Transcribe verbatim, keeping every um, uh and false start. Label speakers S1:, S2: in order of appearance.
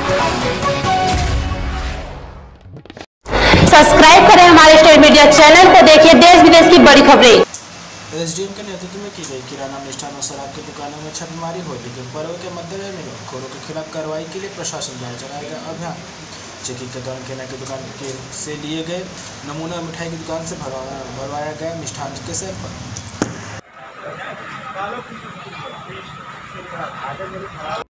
S1: Subscribe करें हमारे state media channel को, देखिए देश विदेश की बड़ी खबरें।
S2: एसडीएम के नेतृत्व में की गई किराना मिष्ठान और शराब की दुकानों में छापेमारी हुई, लेकिन पर्व के मद्देनजर मिलावटखोरों के खिलाफ कार्रवाई के लिए प्रशासन द्वारा चलाया गया अभियान। चेकिंग के दौरान किराना की दुकान के से लिए गए नमूना मिठाई की दुकान से भरवाया गया मिष्ठान के सैंपल।